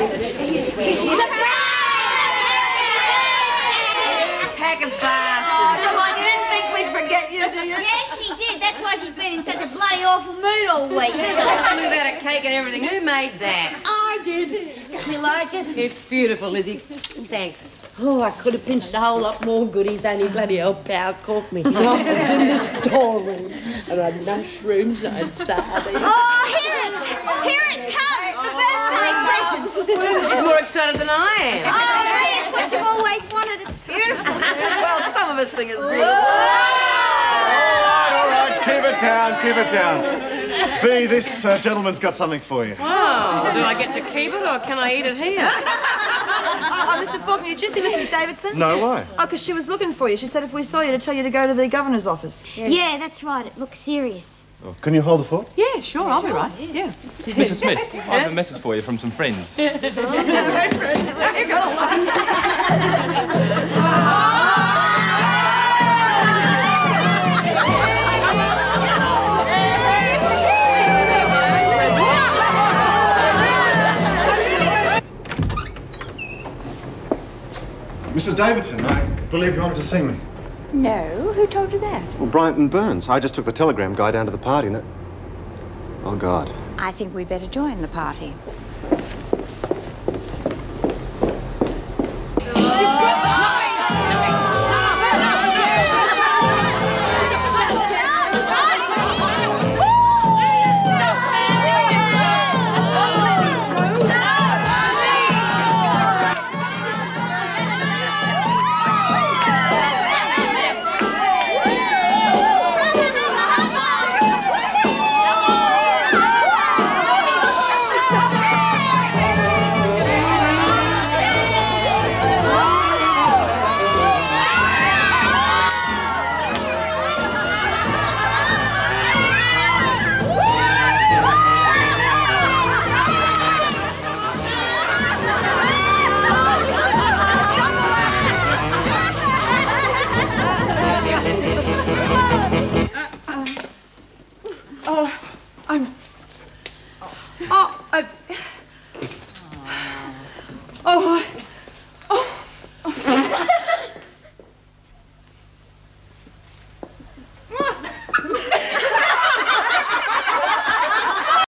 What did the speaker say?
Pack of bastards. Come on, you didn't think we'd forget you, do you? Yes, she did. That's why she's been in such a bloody awful mood all week. Blew out a cake and everything. Who made that? I did. You like it? It's beautiful, Lizzie. Thanks. Oh, I could have pinched a whole lot more goodies, only bloody old pal caught me. I was in the storeroom, and I had mushrooms, I had sardines. Oh, here it comes, the birthday presents. She's more excited than I am. Oh, yeah, it's what you've always wanted. It's beautiful. Well, some of us think it's beautiful. All right, keep it down, keep it down. B, this gentleman's got something for you. Oh, do I get to keep it or can I eat it here? Mr. Faulkner, did you see Mrs. Davidson? No, why? Oh, because she was looking for you. She said if we saw you to tell you to go to the governor's office. Yeah, that's right. It looks serious. Oh, can you hold the fort? Yeah, sure, I'll be right. Yeah. Mrs. Smith, I have a message for you from some friends. Mrs. Davidson, I believe you wanted to see me. No, who told you that? Well, Bryant and Burns. I just took the telegram guy down to the party and that... Oh, God. I think we'd better join the party.